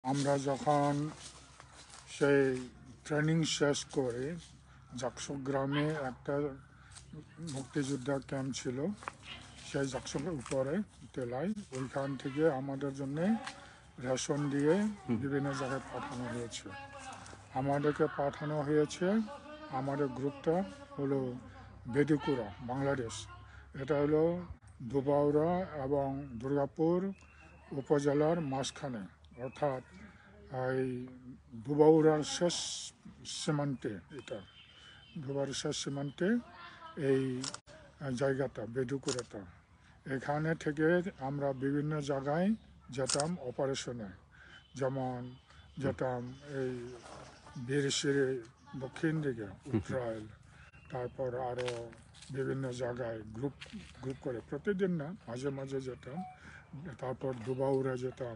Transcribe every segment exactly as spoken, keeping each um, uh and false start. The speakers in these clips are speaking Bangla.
আমরা যখন সেই ট্রেনিং শেষ করে জাকসু গ্রামে একটা মুক্তিযোদ্ধা ক্যাম্প ছিল, সেই জাকসুর উপরে টেলায়, ওইখান থেকে আমাদের জন্যে রেশন দিয়ে বিভিন্ন জায়গায় পাঠানো হয়েছে। আমাদেরকে পাঠানো হয়েছে, আমাদের গ্রুপটা হলো বেদিকুড়া, বাংলাদেশ। এটা হলো ধুবাউড়া এবং দুর্গাপুর উপজেলার মাঝখানে, অর্থাৎ এই ধুবাউড়ার শেষ সীমান্তে, এটা ধুবাউড়ার শেষ সীমান্তে এই জায়গাটা বেদুকুড়াটা। এখানে থেকে আমরা বিভিন্ন জায়গায় যেতাম অপারেশনে, যেমন যেতাম এই বীরশিরি দক্ষিণ দিকে উত্তরাইল, তারপর আরও বিভিন্ন জায়গায় গ্রুপ গ্রুপ করে, প্রতিদিন না, মাঝে মাঝে যেতাম। তারপর দুবাউড়া যেতাম,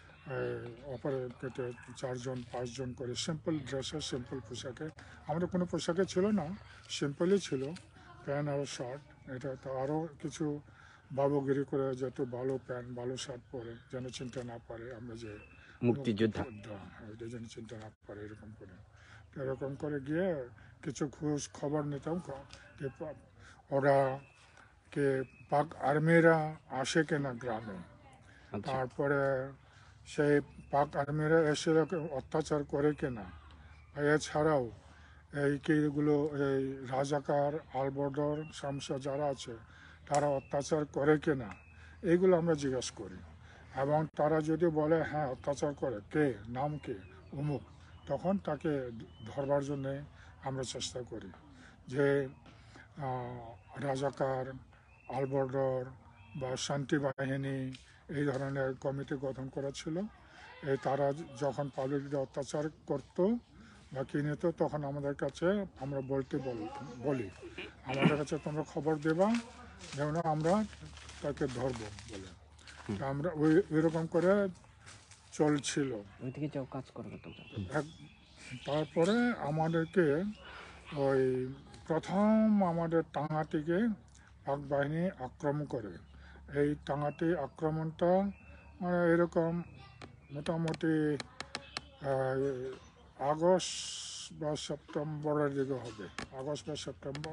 অপারেটে চারজন পাঁচজন করে, সিম্পল ড্রেসে, সিম্পল পোশাকে। আমাদের কোনো পোশাকে ছিল না, সিম্পলই ছিল, প্যান্ট আর শার্ট। এটা তো আরও কিছু বাবুগিরি করে যেত, ভালো প্যান্ট ভালো শার্ট পরে যেন চিনতে না পারে আমরা যে মুক্তিযোদ্ধা, এটা যেন চিনতে না পারে, এরকম করে এরকম করে গিয়ে কিছু খোঁজ খবর নিতাম যে ওরা কে পাক আর্মিরা আসে কিনা গ্রামে। তারপরে সেই পাক আর্মিরা এসে অত্যাচার করে কিনা, এছাড়াও এই কিগুলো এই রাজাকার আলবদর শামসা যারা আছে তারা অত্যাচার করে কিনা, এইগুলো আমরা জিজ্ঞেস করি। এবং তারা যদি বলে হ্যাঁ অত্যাচার করে, কে, নাম কে, অমুক, তখন তাকে ধরবার জন্যে আমরা চেষ্টা করি। যে রাজাকার, আলবদর বা শান্তি বাহিনী, এই ধরনের কমিটি গঠন করা ছিল। এই তারা যখন পাবলিককে অত্যাচার করতো বা কি নিত, তখন আমাদের কাছে আমরা বলতে বলি, আমাদের কাছে তোমরা খবর দেবা, যেমন আমরা তাকে ধরবো বলে। আমরা ওই ওইরকম করে চলছিল। তারপরে আমাদেরকে ওই প্রথম আমাদের টাঙ্গাটিকে পাক বাহিনী আক্রমণ করে। এই টাঙ্গাটি আক্রমণটা মানে এরকম মোটামুটি আগস্ট বা সেপ্টেম্বরের দিকে হবে, আগস্ট বা সেপ্টেম্বর,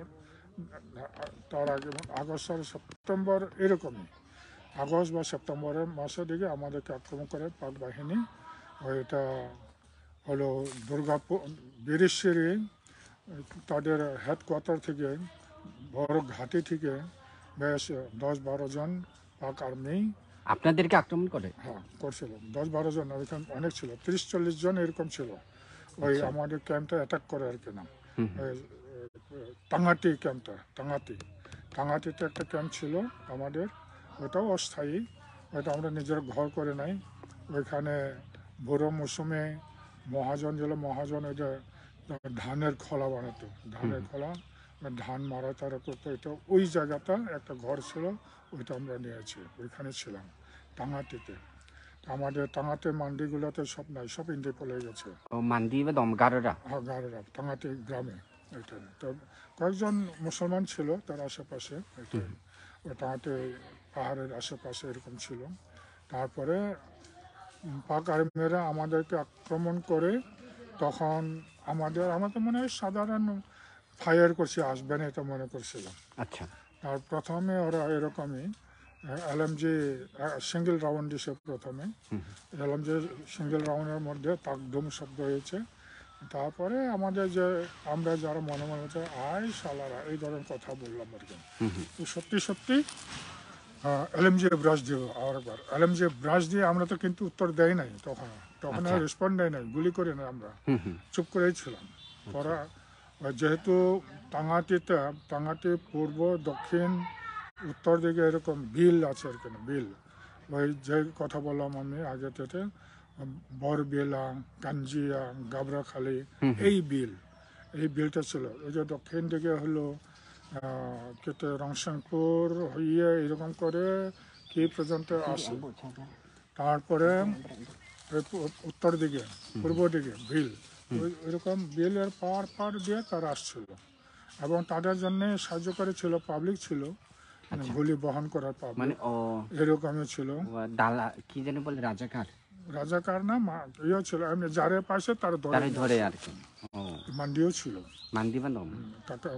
তার আগে আগস্ট আর সেপ্টেম্বর এরকমই, আগস্ট বা সেপ্টেম্বরের মাসের দিকে আমাদেরকে আক্রমণ করে পাক বাহিনী। এটা হলো দুর্গাপুর বীরেশ্বরী, তাদের হেডকোয়ার্টার থেকে, বড় ঘাটি থেকে বেশ দশ বারো জন পাক আর্মি আপনাদেরকে আক্রমণ করে। হ্যাঁ করছিল, দশ বারো জন, ওইখানে অনেক ছিল, তিরিশ চল্লিশ জন এরকম ছিল। ওই আমাদের ক্যাম্পটা অ্যাটাক করে আর কি, নাম টাঙ্গাটি ক্যাম্পটা, টাঙ্গাটি টাঙ্গাটিতে একটা ক্যাম্প ছিল আমাদের, ওটাও অস্থায়ী, ওটা আমরা নিজের ঘর করে নাই। ওইখানে বুড়ো মৌসুমে মহাজন ছিল, মহাজন ওইটা ধানের খোলা বানাতো, ধানের খোলা, ধান মারা তারা করতো, এটা ওই জায়গাটা একটা ঘর ছিল, ওইটা আমরা নিয়েছি, ওইখানে ছিলাম টাঙ্গাটিতে। আমাদের টাঙ্গাতে মান্ডিগুলোতে সব নাই, সব ইন্ডিয়া পড়ে গেছে। মান্ডি বা দম গারোরা, হ্যাঁ গারোরা, টাঙ্গাতে গ্রামে। এটা তো কয়েকজন মুসলমান ছিল তার আশেপাশে, এটা টাঙ্গাতে পাহাড়ের আশেপাশে এরকম ছিল। তারপরে পাক আর্মিরা আমাদেরকে আক্রমণ করে, তখন আমাদের আমাদের মনে হয় সাধারণ ফায়ার করছে, আসবে না এটা মনে করছিলাম। আচ্ছা, আর প্রথমে ওরা এরকমই এলএমজি সিঙ্গেল রাউন্ড দিছে প্রথমে, এলএমজি সিঙ্গেল রাউন্ডের মধ্যে তাকদম শব্দ হয়েছে। তারপরে আমাদের যে আমরা যারা মনে মনে হচ্ছে আয় শালারা, এই ধরনের কথা বললাম আর কি। তো সত্যি সত্যি এলএমজি ব্রাশ দিয়ে আরেকবার এলএমজি ব্রাশ দিয়ে আমরা তো কিন্তু উত্তর দেয় নাই তখন, তখন আর রেসপন্ড দেয় নাই, গুলি করে না, আমরা চুপ করেই ছিলাম। পরে যেহেতু টাঙ্গাটিতে, টাঙ্গাটি পূর্ব দক্ষিণ উত্তর দিকে এরকম বিল আছে আর কি, বিল, ওই যে কথা বললাম আমি আগে থেকে, বরবেলা, কাঞ্জিয়া, গাবরাখালি, এই বিল, এই বিলটা ছিল। ওই যে দক্ষিণ দিকে হলো কেটে রংশনপুর হইয়ে এরকম করে কি পর্যন্ত আসে, তারপরে উত্তর দিকে পূর্ব দিকে বিল, ওইরকম বিলের পার পার দিয়ে তারা আসছিল। এবং তাদের জন্য সাহায্যকারী ছিল, পাবলিক ছিল, গুলি বহন করার পাবলিক, এরকমই ছিল। দালা কি জানি বলে, রাজাকার, রাজাকার না মা- ইয়ে ছিল এমনি যারে পাশে তার ধরে তারাই নিয়ে ধরে আসে। আর কি। ও মান্ডিও ছিল মান্দি বা দম। তাকে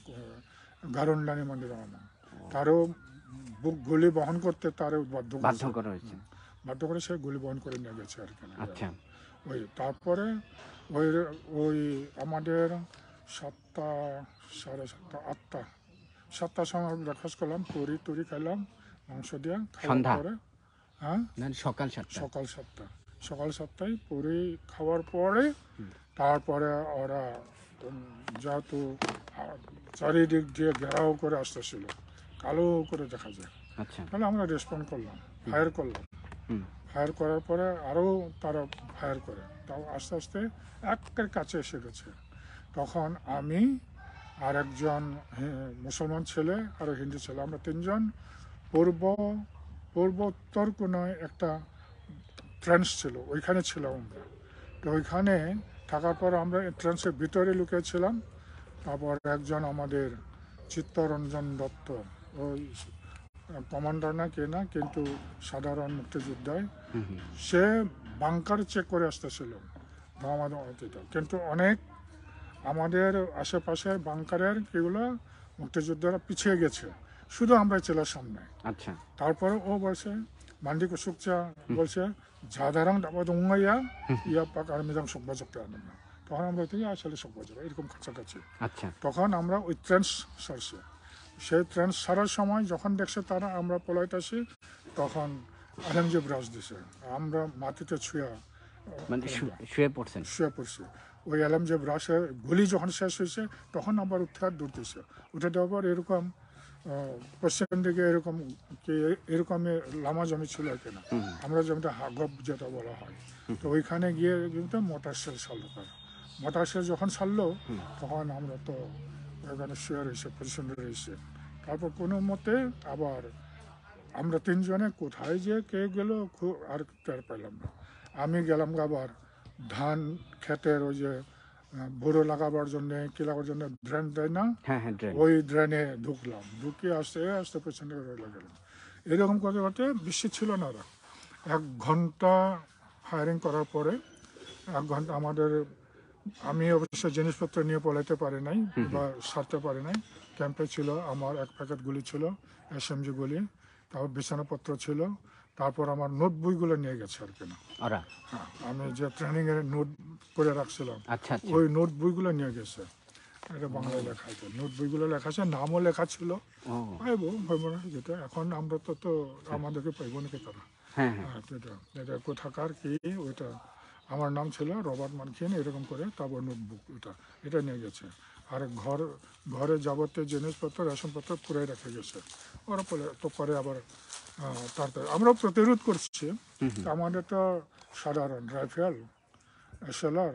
গারন্ডানি মান্ডির আমার তারও বুক গুলি বহন করতে তারও বাধ্য বাধ্য করেছে। করা হয়েছে। বাধ্য করে সে গুলি বহন করে নিয়ে গেছে আর কি। আচ্ছা ওই তারপরে ওই ওই আমাদের সাতটা সাড়ে সাতটা আটটা সাতটার সময় ব্রেকফাস্ট করলাম, পুরি টুরি খেলাম মাংস দিয়ে খাওয়ার সন্ধ্যা? পরে হ্যাঁ না সকাল সাতটা। সকাল সাতটা সকাল সাতটায় পুরি খাওয়ার পরে তারপরে ওরা উম, যেহেতু আহ, চারিদিক দিয়ে ঘেরাও করে আসতেছিল, কালো করে দেখা যায়, আচ্ছা তাহলে আমরা রেসপন্ড করলাম, ফায়ার করলাম। হুম ফায়ার করার পরে আরও তারা ফায়ার করে, তাও আস্তে আস্তে একের কাছে এসে গেছে। তখন আমি আর একজন হি- মুসলমান ছেলে আর হিন্দু ছেলে, আমরা তিনজন পূর্ব পূর্ব উত্তর কোনায় একটা ট্রেন্স ছিল, ওইখানে ছিলাম আমরা। তো ওইখানে থাকার পর আমরা ট্রেন্সের ভিতরে লুকিয়েছিলাম। তারপর একজন আমাদের চিত্তরঞ্জন দত্ত, ওই কমান্ডার না কে না, কিন্তু সাধারণ মুক্তিযোদ্ধায়, হুম হুম সে বাংকার চেক করে আসতেছিল আমাদের অতীতে। কিন্তু অনেক আমাদের আশেপাশে বাংকারের কিগুলো মুক্তিযোদ্ধারা পিছিয়ে গেছে, শুধু আমরা ছিল সামনে। আচ্ছা তারপরে ও বলছে মান্ডি কুসুকচা বলছে জাদারাং দাবা দঙ্গাইয়া ইয়া পাক আর্মিদাং সকবাজক আনেন না। তখন আমরা থেকে আসলে সকবাজক এরকম কাছাকাছি। আচ্ছা তখন আমরা ওই ট্রেন্স সারছে, সেই ট্রেন্স সারার সময় যখন দেখছে তারা আমরা পলাইতে আসি, তখন আলমজি ব্রাশ দিছে, আমরা মাটিতে ছুঁয়া মানে শু- শুয়ে পড়ছেন? শুয়ে পড়ছি। ওই আলমজি ব্রাশে গুলি যখন শেষ হয়েছে তখন আবার উঠে আর দৌড়তেছে, উঠে দেওয়ার পর এরকম আহ, পশ্চিম দিকে এরকম কি এরকমই লামা জমি ছিল কিনা, আমরা জমিটা হাগব যেটা বলা হয়। তো ওইখানে গিয়ে কিন্তু মোটর সেল সারলো তারা। মোটর সেল যখন সারলো তখন আমরা তো ওখানে শুয়ে রয়েছে, পজিশনে রয়েছে। তারপর কোনো মতে আবার আমরা তিনজনে কোথায় যে কে গেল খুব আর টের পেলাম না। আমি গেলাম আবার ধান ক্ষেতের ওই যে আহ, বোরো লাগাবার জন্য কি লাগাবার জন্য ড্রেন দেয় না, হ্যাঁ হ্যাঁ ড্রেন। ওই ড্রেনে ঢুকলাম, ঢুকে আসতে আসতে পেছনে রয়ে গেলাম। এরকম করতে করতে বেশি ছিল না ওরা। এক ঘন্টা ফায়ারিং করার পরে, এক ঘন্টা আমাদের, আমি অবশ্য জিনিসপত্র নিয়ে পলাইতে পারি নাই বা সারতে পারি নাই। ক্যাম্পে ছিল আমার এক প্যাকেট গুলি ছিল, এস এম জি গুলি, তারপর বিছানাপত্র ছিল, তারপর আমার নোট বইগুলো নিয়ে গেছে আর কি না। ওরা? হ্যাঁ, আমি যে ট্রেনিংয়ের নোট করে রাখছিলাম আচ্ছা আচ্ছা ওই নোট বইগুলো নিয়ে গেছে। এটা বাংলায় লেখা আছে, নোট বইগুলো লেখা আছে, নামও লেখা ছিল। ও পাইব পাইব না যেটা এখন আমরা তো তো আমাদেরকে পাইব নাকি তারা। হ্যাঁ হ্যাঁ হ্যাঁ, এটা এটা কোথাকার কি ওইটা, আমার নাম ছিল রবার্ট মানখিন এরকম করে, তারপর নোটবুক এটা এটা নিয়ে গেছে। আর ঘর ঘরে যাবতীয় জিনিসপত্র রেশনপত্র পুরাই রেখে গেছে ওরা। পরে তো পরে আবার আহ, তারপরে আমরা প্রতিরোধ করছি। তো আমাদের তো সাধারণ রাইফেল এসএলআর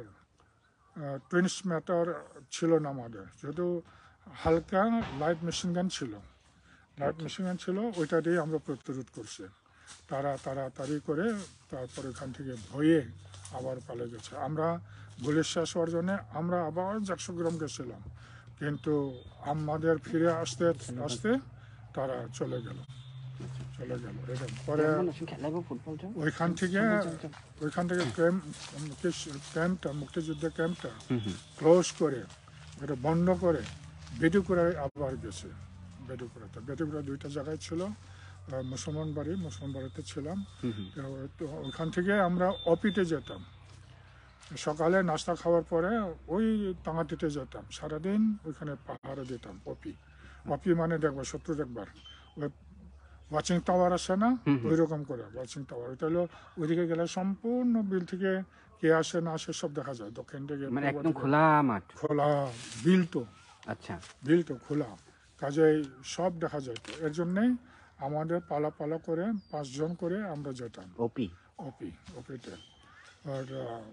টুইন্স ম্যাটার ছিল না আমাদের, যেহেতু হালকা লাইট মেশিন গান ছিল, লাইট মেশিন গান ছিল, ওইটা দিয়ে আমরা প্রতিরোধ করছি। তারা তাড়াতাড়ি করে তারপর এখান থেকে ভয়ে আবার পালিয়ে গেছে। আমরা গুলির শেষ হওয়ার জন্যে আমরা আবার একশো গ্রাম গেছিলাম, কিন্তু আমাদের ফিরে আসতে আসতে তারা চলে গেল চলে গেল এরকম পরে। খেলাবো ফুটবল ওইখান থেকে ওইখান থেকে ক্যাম্প ক্যাম্পটা মুক্তিযুদ্ধের ক্যাম্পটা ক্লোজ করে এটা বন্ধ করে বেডুকুড়ায় আবার গেছে। বেডুকুড়াতে বেডুকুড়া দুইটা জায়গায় ছিল, আহ, মুসলমান বাড়ি, মুসলমান বাড়িতে ছিলাম। তো তো ওইখান থেকে আমরা অপিতে যেতাম, সকালে নাস্তা খাওয়ার পরে ওই টাঙাটিতে যেতাম, সারাদিন ওইখানে পাহাড়ে দিতাম। অপি অপি মানে দেখবার শত্রু দেখবার, ওই ওয়াচিং টাওয়ার আছে না, ওই রকম করে ওয়াচিং টাওয়ার। ওইটা হলো ওইদিকে গেলে সম্পূর্ণ বিল থেকে কে আসে না আসে সব দেখা যায়, দক্ষিণ থেকে মানে পূর্ব একদম থেকে। খোলা মাঠ? খোলা বিল তো, আচ্ছা বিল তো খোলা, কাজেই সব দেখা যেত। এর জন্যে আমাদের পালা পালা করে পাঁচজন করে আমরা যেতাম ওপি? অপি অপিতে। আর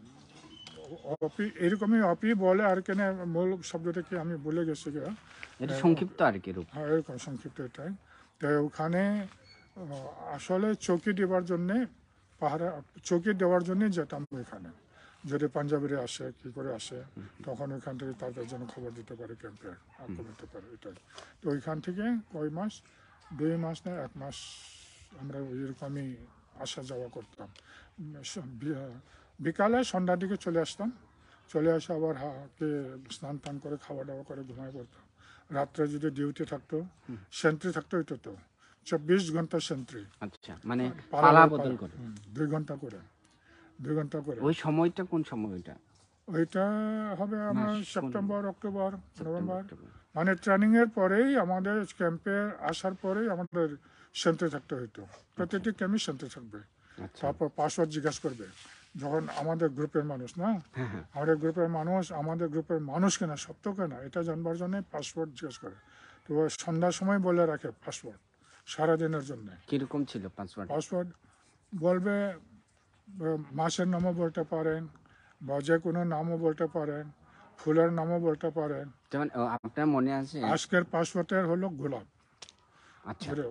আহ, অপি এরকমই অপি বলে আর কেন, মূল শব্দটা কি আমি বলে গেছি গা। এটা সংক্ষিপ্ত আর কি রূপ? হ্যাঁ এরকম সংক্ষিপ্ত এটাই। তো ওখানে আহ, আসলে চৌকি দেওয়ার জন্যে, পাহাড়ে চৌকি দেওয়ার জন্যে যেতাম ওইখানে। যদি পাঞ্জাবিরা আসে কি করে আসে, তখন ওইখান থেকে তাদের জন্য খবর দিতে পারে, ক্যাম্পে আক্রমণ দিতে পারে এটাই। তো ওইখান থেকে কয় মাস, দুই মাস না এক মাস আমরা ওইরকমই আসা যাওয়া করতাম। উম, স- বি- বিকালে সন্ধ্যার দিকে চলে আসতাম, চলে আসে আবার হাকে স্নান টান করে খাওয়া দাওয়া করে ঘুমায় পড়তাম। রাত্রে যদি ডিউটি থাকতো, সেন্ট্রি থাকতো ওইটা তো চব্বিশ ঘন্টা সেন্ট্রি, আচ্ছা, মানে পালা পালা বাই বদল পালা, করে। হুম, দুই ঘন্টা করে, দুই ঘন্টা করে। ওই সময়টা কোন সময় ওইটা? ওইটা হবে আমার মাস কোন? September, October, September, November. October. মানে ট্রেনিং এর পরেই আমাদের ক্যাম্পে আসার পরেই আমাদের সেন্ট্রি থাকতে হইতো। প্রতিটি ক্যাম্পে সেন্ট্রি থাকবে। আচ্ছা, তারপর পাসওয়ার্ড জিজ্ঞাসা করবে, যখন আমাদের গ্রুপের মানুষ না, হ্যাঁ হ্যাঁ, আমাদের গ্রুপের মানুষ আমাদের গ্রুপের মানুষ কেনা সত্য কেনা এটা জানবার জন্য পাসওয়ার্ড জিজ্ঞেস করে। তো ওই সন্ধ্যার সময় বলে রাখে পাসওয়ার্ড সারাদিনের জন্য। কিরকম ছিল পাসওয়ার্ড? পাসওয়ার্ড বলবে, আহ, মাসের নামও বলতে পারেন, বা যে কোনো নামও বলতে পারেন, ফুলের নামও বলতে পারেন। যেমন ও, আপনার মনে আছে? আজকের পাসওয়ার্ডের হলো গোলাপ। আচ্ছা, ধরে,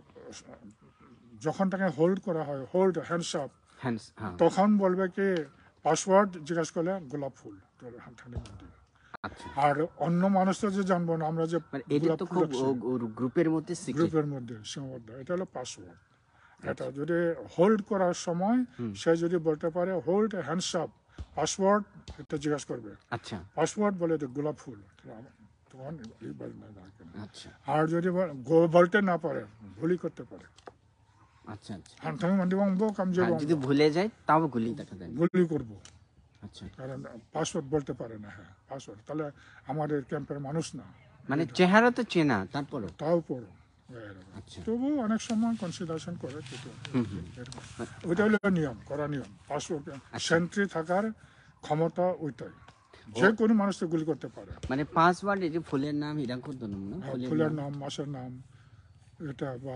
যখন তাকে হোল্ড করা হয়, হোল্ড হ্যান্ডস আপ, হ্যান্ডস, হ্যাঁ, তখন বলবে কি পাসওয়ার্ড জিজ্ঞাসা করলে গোলাপ ফুল তোর হাতখানির মধ্যে। আচ্ছা। আর অন্য মানুষ তো যে জানবো না আমরা যে মানে এটা গোলাপ তো ফুল খুব রাখছি ও- ওর গ্রুপের মধ্যে সিক্রেট। গ্রুপের মধ্যে সীমাবদ্ধ, এটা হলো পাসওয়ার্ড। এটা যদি হোল্ড করার সময় সে যদি বলতে পারে হোল্ড হ্যান্ডস আপ পাসওয়ার্ড, এটা জিজ্ঞাসা করবে আচ্ছা, পাসওয়ার্ড বলে তো গোলাপ ফুল, তখন এই বলে না ডাকে না। আচ্ছা, আর যদি বল- গো- বলতে না পারে, ভুলই করতে পারে, আচ্ছা, আচ্ছা। হান্থামি মান্দি বংবো কামজে আর যদি ভুলে যায় তাও গুলি দেখা যায় না। ভুলই করবো, আচ্ছা, কারণ পাসওয়ার্ড বলতে পারে না। হ্যাঁ পাসওয়ার্ড, তাহলে আমাদের ক্যাম্পের মানুষ না, মানে চেহারা তো চেনা, তারপরও। তাও পড়ো। আচ্ছা, তবু অনেক সময় কনসিডারেশন করে কিন্তু এরকম। ওইটা হলো নিয়ম, করা নিয়ম। পাসওয়ার্ড সেন্ট্রি থাকার ক্ষমতা ওইটাই, যে কোনো মানুষ তো গুলি করতে পারে। মানে পাসওয়ার্ড এই যে ফুলের নাম এরকম তো নাম না, ফুলের ফুলের নাম। নাম, মাসের নাম, এটা বা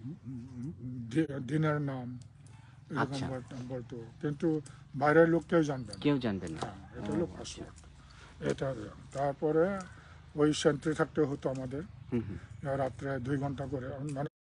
দি- দিনের নাম, এরকম আচ্ছা। বলতাম- বলতো, কিন্তু বাইরের লোক কেউ জানবে না। কেউ জানবেন না। হ্যাঁ, এটা হলো পাসওয়ার্ড। এটা তারপরে ওই সেন্ট্রি থাকতে হতো আমাদের হুম হুম। রাত্রে দুই ঘন্টা করে, মানে